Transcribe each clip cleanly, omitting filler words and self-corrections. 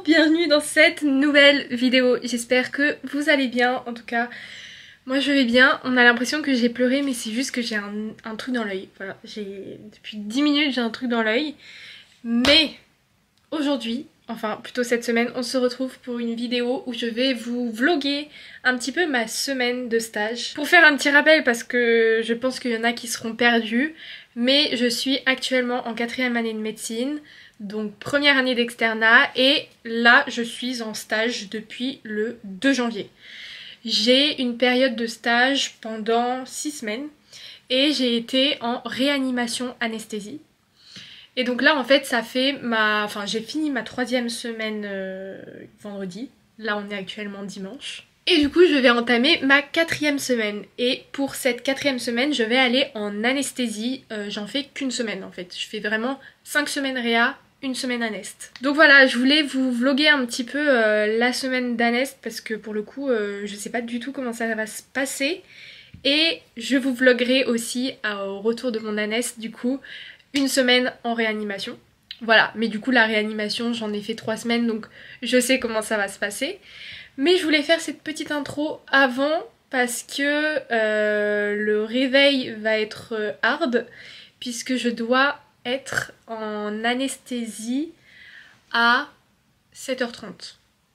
bienvenue dans cette nouvelle vidéo. J'espère que vous allez bien, en tout cas moi je vais bien. On a l'impression que j'ai pleuré mais c'est juste que j'ai un truc dans l'œil. Voilà, depuis 10 minutes j'ai un truc dans l'œil. Mais aujourd'hui, enfin plutôt cette semaine, on se retrouve pour une vidéo où je vais vous vlogger un petit peu ma semaine de stage. Pour faire un petit rappel parce que je pense qu'il y en a qui seront perdus, mais je suis actuellement en 4e année de médecine, donc première année d'externat, et là je suis en stage depuis le 2 janvier. J'ai une période de stage pendant 6 semaines et j'ai été en réanimation anesthésie. Et donc là en fait ça fait j'ai fini ma 3e semaine vendredi, là on est actuellement dimanche. Et du coup je vais entamer ma 4e semaine. Et pour cette 4e semaine je vais aller en anesthésie, j'en fais qu'une semaine en fait. Je fais vraiment 5 semaines réa, une semaine anest. Donc voilà, je voulais vous vlogger un petit peu la semaine d'anest parce que pour le coup je sais pas du tout comment ça va se passer. Et je vous vloggerai aussi au retour de mon anest du coup une semaine en réanimation. Voilà, mais du coup la réanimation j'en ai fait 3 semaines donc je sais comment ça va se passer. Mais je voulais faire cette petite intro avant parce que le réveil va être hard puisque je dois être en anesthésie à 7h30.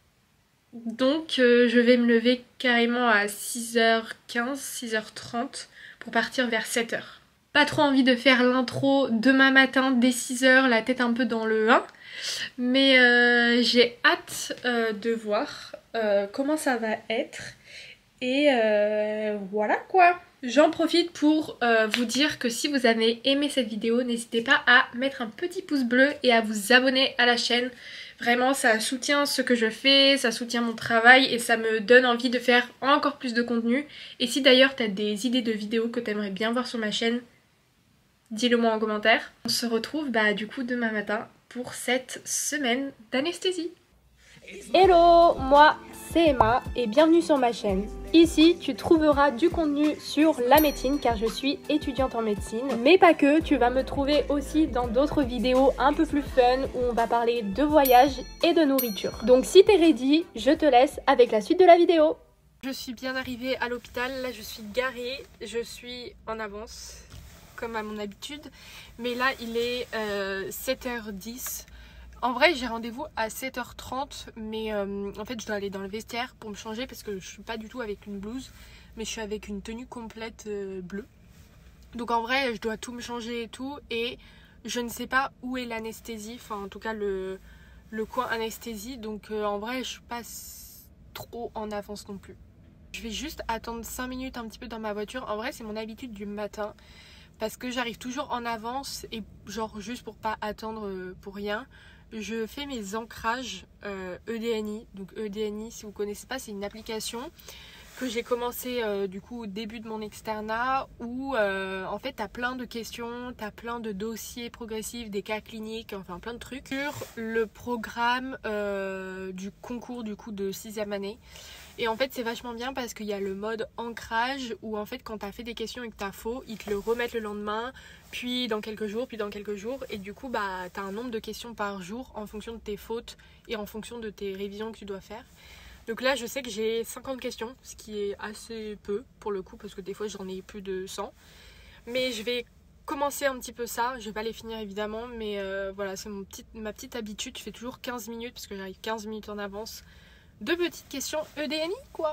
Donc je vais me lever carrément à 6h15, 6h30 pour partir vers 7h. Pas trop envie de faire l'intro demain matin dès 6h, la tête un peu dans le 1. Mais j'ai hâte de voir comment ça va être. Et voilà quoi. J'en profite pour vous dire que si vous avez aimé cette vidéo, n'hésitez pas à mettre un petit pouce bleu et à vous abonner à la chaîne. Vraiment ça soutient ce que je fais, ça soutient mon travail et ça me donne envie de faire encore plus de contenu. Et si d'ailleurs tu as des idées de vidéos que tu aimerais bien voir sur ma chaîne, dis-le moi en commentaire. On se retrouve du coup demain matin pour cette semaine d'anesthésie. Hello, moi c'est Emma et bienvenue sur ma chaîne. Ici tu trouveras du contenu sur la médecine car je suis étudiante en médecine. Mais pas que, tu vas me trouver aussi dans d'autres vidéos un peu plus fun où on va parler de voyage et de nourriture. Donc si t'es ready, je te laisse avec la suite de la vidéo. Je suis bien arrivée à l'hôpital, là je suis garée, je suis en avance comme à mon habitude. Mais là il est 7h10. En vrai j'ai rendez-vous à 7h30 mais en fait je dois aller dans le vestiaire pour me changer parce que je suis pas du tout avec une blouse mais je suis avec une tenue complète bleue. Donc en vrai je dois tout me changer et tout et je ne sais pas où est l'anesthésie, enfin en tout cas le coin anesthésie, donc en vrai je suis pas trop en avance non plus. Je vais juste attendre 5 minutes un petit peu dans ma voiture. En vrai c'est mon habitude du matin parce que j'arrive toujours en avance et genre juste pour pas attendre pour rien. Je fais mes ancrages EDNI. Donc EDNI, si vous connaissez pas, c'est une application que j'ai commencé du coup au début de mon externat où en fait t'as plein de questions, t'as plein de dossiers progressifs, des cas cliniques, enfin plein de trucs sur le programme du concours du coup de 6e année. Et en fait c'est vachement bien parce qu'il y a le mode ancrage où en fait quand t'as fait des questions et que t'as faux, ils te le remettent le lendemain, puis dans quelques jours, et du coup t'as un nombre de questions par jour en fonction de tes fautes et en fonction de tes révisions que tu dois faire. Donc là je sais que j'ai 50 questions, ce qui est assez peu pour le coup parce que des fois j'en ai plus de 100. Mais je vais commencer un petit peu ça, je vais pas les finir évidemment, mais voilà c'est ma petite habitude, je fais toujours 15 minutes parce que j'arrive 15 minutes en avance. 2 petites questions EDNI quoi.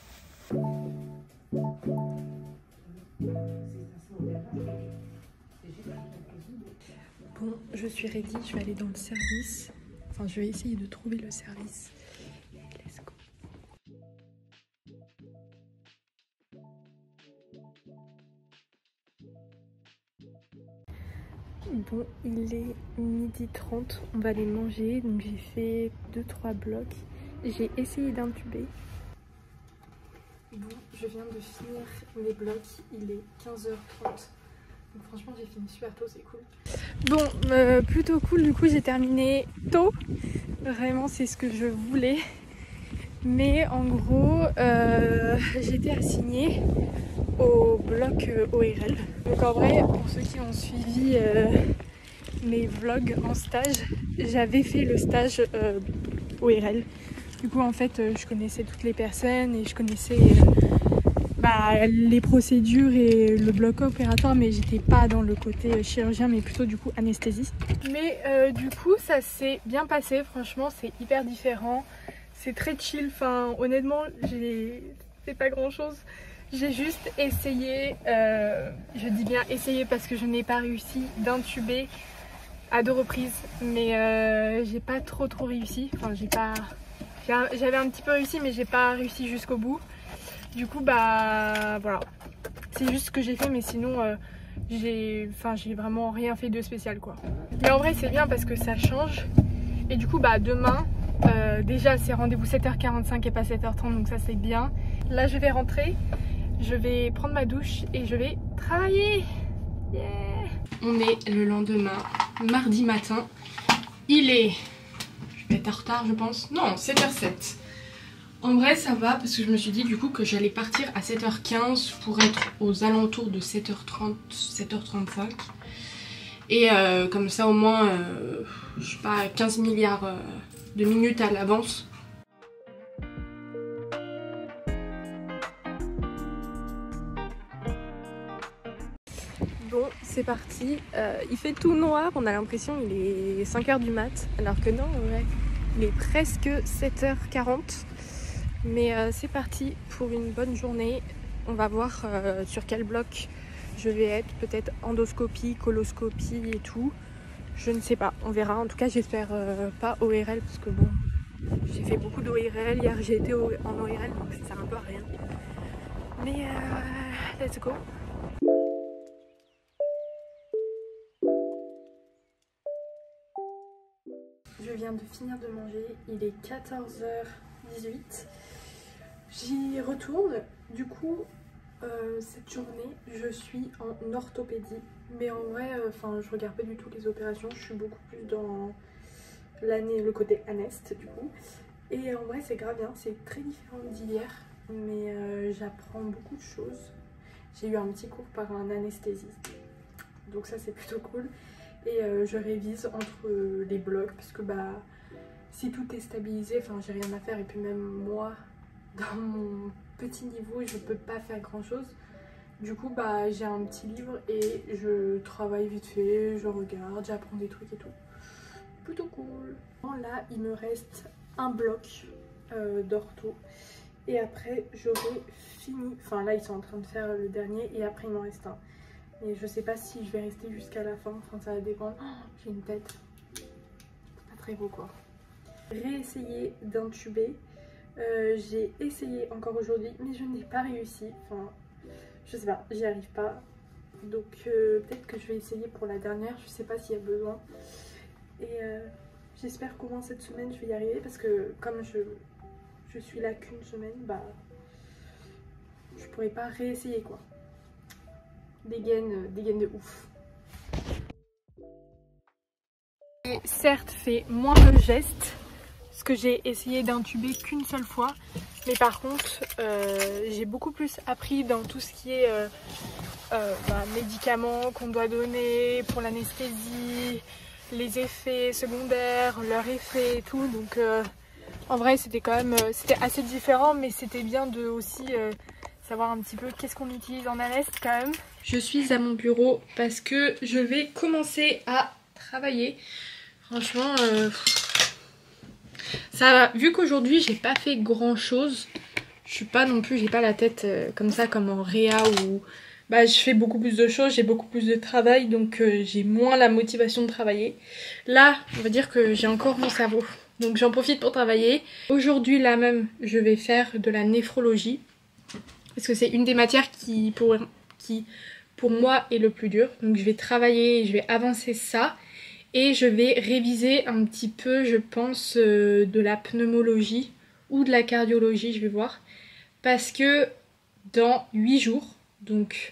Bon, je suis ready, je vais aller dans le service. Enfin, je vais essayer de trouver le service. Let's go. Bon, il est 12h30, on va aller manger. Donc j'ai fait 2-3 blocs. J'ai essayé d'intuber. Bon, je viens de finir mes blocs, il est 15h30. Donc franchement j'ai fini super tôt, c'est cool. Bon, plutôt cool, du coup j'ai terminé tôt. Vraiment c'est ce que je voulais. Mais en gros, j'étais assignée au bloc ORL. Donc en vrai, pour ceux qui ont suivi mes vlogs en stage, j'avais fait le stage ORL. Du coup en fait je connaissais toutes les personnes et je connaissais les procédures et le bloc opératoire, mais j'étais pas dans le côté chirurgien mais plutôt du coup anesthésiste. Mais du coup ça s'est bien passé, franchement c'est hyper différent, c'est très chill, enfin honnêtement j'ai fait pas grand chose. J'ai juste essayé, je dis bien essayé parce que je n'ai pas réussi d'intuber à 2 reprises, mais j'ai pas trop réussi, enfin j'avais un petit peu réussi mais j'ai pas réussi jusqu'au bout. Du coup bah voilà, c'est juste ce que j'ai fait, mais sinon j'ai vraiment rien fait de spécial quoi. Mais en vrai c'est bien parce que ça change. Et du coup bah demain déjà c'est rendez-vous 7h45 et pas 7h30, donc ça c'est bien. Là je vais rentrer, je vais prendre ma douche et je vais travailler. Yeah. On est le lendemain, mardi matin. Il est... je vais être en retard je pense. Non, 7h07. En vrai ça va parce que je me suis dit du coup que j'allais partir à 7h15 pour être aux alentours de 7h30, 7h35. Et comme ça au moins, je sais pas, 15 milliards de minutes à l'avance. Bon, c'est parti. Il fait tout noir, on a l'impression qu'il est 5h du mat, alors que non, ouais, il est presque 7h40. Mais c'est parti pour une bonne journée. On va voir sur quel bloc je vais être, peut-être endoscopie, coloscopie et tout. Je ne sais pas, on verra. En tout cas, j'espère pas ORL parce que bon, j'ai fait beaucoup d'ORL. Hier, j'ai été en ORL, donc ça sert un peu à rien. Mais let's go. Je viens de finir de manger, il est 14h18. J'y retourne, du coup cette journée je suis en orthopédie, mais en vrai je regarde pas du tout les opérations, je suis beaucoup plus dans le côté anest du coup. Et en vrai c'est grave bien, c'est très différent d'hier, mais j'apprends beaucoup de choses. J'ai eu un petit cours par un anesthésiste, donc ça c'est plutôt cool. Et je révise entre les blocs parce que si tout est stabilisé, j'ai rien à faire. Et puis même moi, dans mon petit niveau, je peux pas faire grand chose. Du coup j'ai un petit livre et je travaille vite fait, je regarde, j'apprends des trucs et tout. Plutôt cool. Là il me reste un bloc d'ortho. Et après j'aurai fini, là ils sont en train de faire le dernier et après il m'en reste un. Et je sais pas si je vais rester jusqu'à la fin, ça va dépendre. Oh, j'ai une tête. Pas très beau quoi. Réessayer d'intuber. J'ai essayé encore aujourd'hui, mais je n'ai pas réussi. Je sais pas, j'y arrive pas. Donc peut-être que je vais essayer pour la dernière, je sais pas s'il y a besoin. Et j'espère qu'au moins cette semaine je vais y arriver parce que comme je suis là qu'une semaine, je pourrais pas réessayer quoi. Des gaines de ouf. J'ai certes fait moins de gestes, parce que j'ai essayé d'intuber qu'une seule fois, mais par contre j'ai beaucoup plus appris dans tout ce qui est médicaments qu'on doit donner pour l'anesthésie, les effets secondaires, leurs effets et tout. Donc en vrai c'était quand même assez différent, mais c'était bien de aussi savoir un petit peu qu'est-ce qu'on utilise en anest quand même. Je suis à mon bureau parce que je vais commencer à travailler. Franchement, ça va. Vu qu'aujourd'hui j'ai pas fait grand chose, je suis pas non plus, j'ai pas la tête comme ça comme en réa où je fais beaucoup plus de choses, j'ai beaucoup plus de travail, donc j'ai moins la motivation de travailler. Là, on va dire que j'ai encore mon cerveau, donc j'en profite pour travailler. Aujourd'hui là même, je vais faire de la néphrologie. Parce que c'est une des matières qui pour moi est le plus dur. Donc je vais travailler, je vais avancer ça. Et je vais réviser un petit peu, je pense, de la pneumologie ou de la cardiologie, je vais voir. Parce que dans 8 jours, donc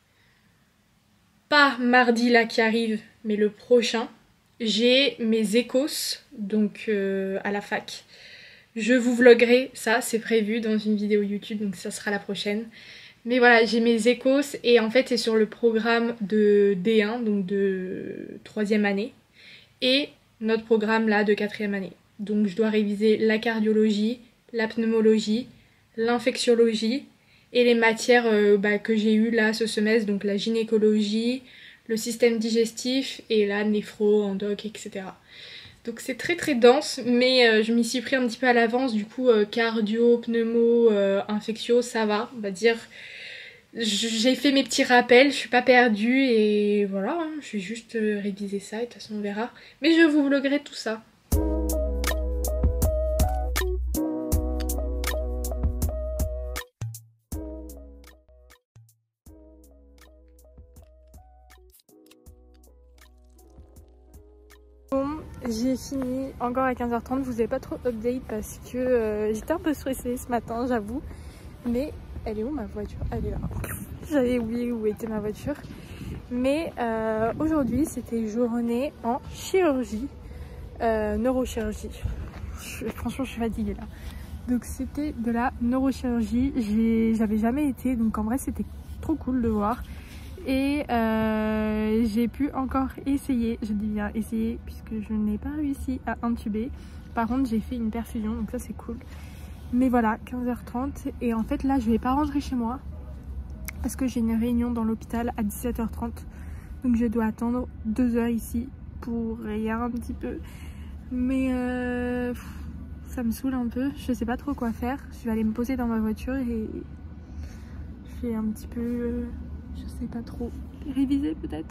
pas mardi là qui arrive, mais le prochain, j'ai mes échos, donc à la fac. Je vous vloguerai ça, c'est prévu dans une vidéo YouTube, donc ça sera la prochaine. Mais voilà, j'ai mes échos et en fait c'est sur le programme de D1, donc de 3e année, et notre programme là de 4e année. Donc je dois réviser la cardiologie, la pneumologie, l'infectiologie et les matières que j'ai eues là ce semestre, donc la gynécologie, le système digestif et la néphro, endoc, etc. Donc c'est très très dense, mais je m'y suis pris un petit peu à l'avance, du coup cardio, pneumo, infectio, ça va, on va dire. J'ai fait mes petits rappels, je suis pas perdue et voilà, hein, je vais juste réviser ça et de toute façon on verra. Mais je vous vloguerai tout ça. Bon, j'ai fini encore à 15h30, je vous ai pas trop update parce que j'étais un peu stressée ce matin, j'avoue. Mais elle est où ma voiture? Elle est là. J'avais oublié où était ma voiture. Mais aujourd'hui c'était journée en chirurgie, neurochirurgie. Franchement je suis fatiguée là. Donc c'était de la neurochirurgie, j'avais jamais été, donc en vrai c'était trop cool de voir. Et j'ai pu encore essayer, je dis bien essayer puisque je n'ai pas réussi à intuber. Par contre j'ai fait une perfusion, donc ça c'est cool. Mais voilà, 15h30 et en fait là je vais pas rentrer chez moi parce que j'ai une réunion dans l'hôpital à 17h30. Donc je dois attendre 2 heures ici pour rien un petit peu. Mais ça me saoule un peu, je sais pas trop quoi faire. Je vais aller me poser dans ma voiture et je vais un petit peu, je sais pas trop, réviser peut-être.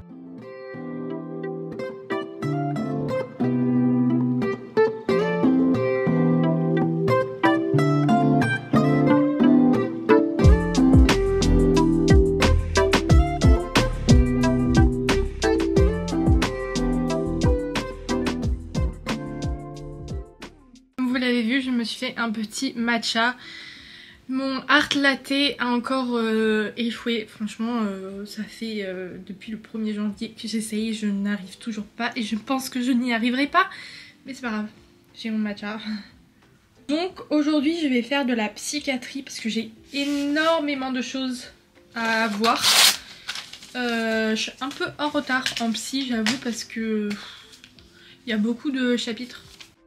Vous l'avez vu, je me suis fait un petit matcha. Mon art latte a encore échoué. Franchement, ça fait depuis le 1er janvier que j'essaye. Je n'arrive toujours pas et je pense que je n'y arriverai pas. Mais c'est pas grave, j'ai mon matcha. Donc aujourd'hui, je vais faire de la psychiatrie parce que j'ai énormément de choses à voir. Je suis un peu en retard en psy, j'avoue, parce que il y a beaucoup de chapitres.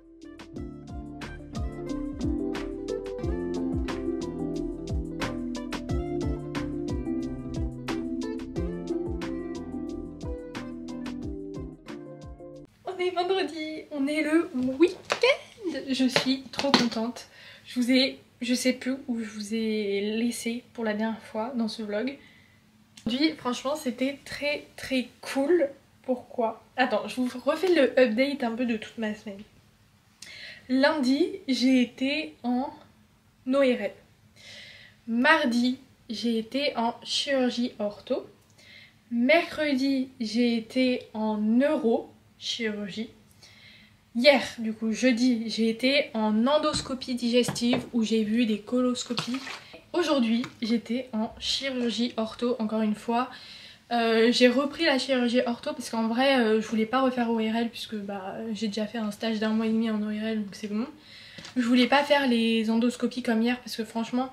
On est vendredi, on est le week-end. Je suis trop contente. Je sais plus où je vous ai laissé pour la dernière fois dans ce vlog. Aujourd'hui, franchement, c'était très très cool. Pourquoi? Attends, je vous refais le update un peu de toute ma semaine. Lundi, j'ai été en ORL. Mardi, j'ai été en chirurgie ortho. Mercredi, j'ai été en neurochirurgie. Hier, du coup, jeudi, j'ai été en endoscopie digestive où j'ai vu des coloscopies. Aujourd'hui, j'étais en chirurgie ortho, encore une fois. J'ai repris la chirurgie ortho parce qu'en vrai, je voulais pas refaire ORL puisque j'ai déjà fait un stage d'1 mois et demi en ORL, donc c'est bon. Je voulais pas faire les endoscopies comme hier parce que franchement,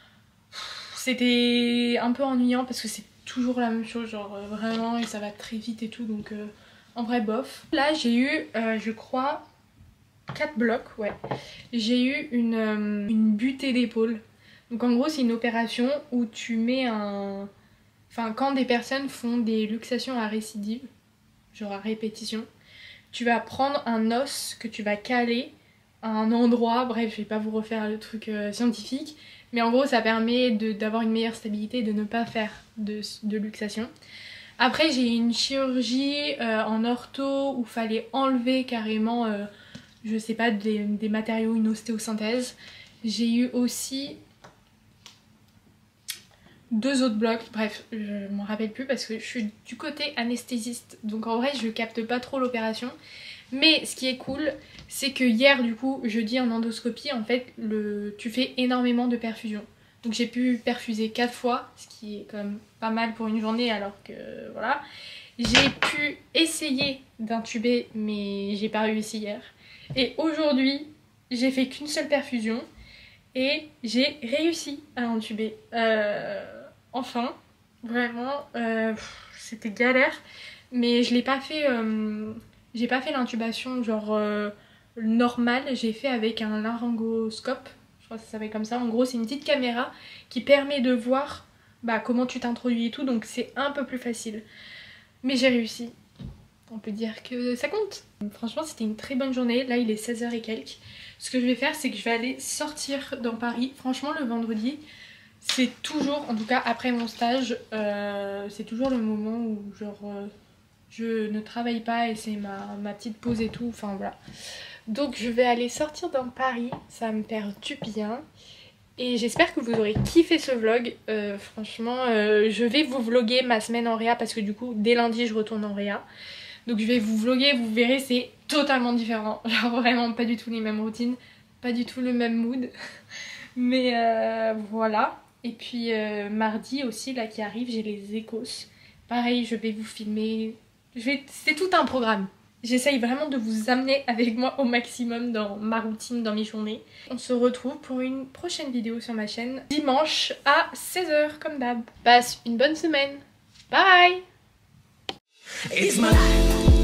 c'était un peu ennuyant parce que c'est toujours la même chose, genre vraiment, et ça va très vite et tout, donc en vrai bof. Là j'ai eu, je crois, 4 blocs, ouais. J'ai eu une butée d'épaule. Donc en gros c'est une opération où tu mets un... Enfin quand des personnes font des luxations à récidive, genre à répétition, tu vas prendre un os que tu vas caler à un endroit, bref je vais pas vous refaire le truc scientifique, mais en gros ça permet d'avoir une meilleure stabilité et de ne pas faire de luxation. Après j'ai eu une chirurgie en ortho où fallait enlever carrément, je sais pas, des matériaux, une ostéosynthèse. J'ai eu aussi 2 autres blocs, bref je m'en rappelle plus parce que je suis du côté anesthésiste, donc en vrai je capte pas trop l'opération. Mais ce qui est cool, c'est que hier du coup, jeudi en endoscopie, en fait tu fais énormément de perfusion. Donc j'ai pu perfuser 4 fois, ce qui est quand même pas mal pour une journée alors que voilà. J'ai pu essayer d'intuber mais j'ai pas réussi hier. Et aujourd'hui, j'ai fait qu'une seule perfusion et j'ai réussi à intuber. Enfin, vraiment, c'était galère, mais je l'ai pas fait... j'ai pas fait l'intubation genre normal, j'ai fait avec un laryngoscope, je crois que ça s'appelle comme ça. En gros c'est une petite caméra qui permet de voir comment tu t'introduis et tout, donc c'est un peu plus facile. Mais j'ai réussi, on peut dire que ça compte. Franchement c'était une très bonne journée, là il est 16h et quelques. Ce que je vais faire c'est que je vais aller sortir dans Paris. Franchement le vendredi c'est toujours, en tout cas après mon stage, c'est toujours le moment où genre je ne travaille pas et c'est ma petite pause et tout, enfin voilà. Donc je vais aller sortir dans Paris, ça va me faire du bien. Et j'espère que vous aurez kiffé ce vlog. Franchement, je vais vous vlogger ma semaine en réa parce que du coup, dès lundi, je retourne en réa. Donc je vais vous vlogger, vous verrez, c'est totalement différent. Genre vraiment pas du tout les mêmes routines, pas du tout le même mood. Mais voilà. Et puis mardi aussi, là qui arrive, j'ai les Écosses. Pareil, je vais vous filmer. C'est tout un programme. J'essaye vraiment de vous amener avec moi au maximum dans ma routine, dans mes journées. On se retrouve pour une prochaine vidéo sur ma chaîne dimanche à 16h comme d'hab. Passe une bonne semaine. Bye! It's my life.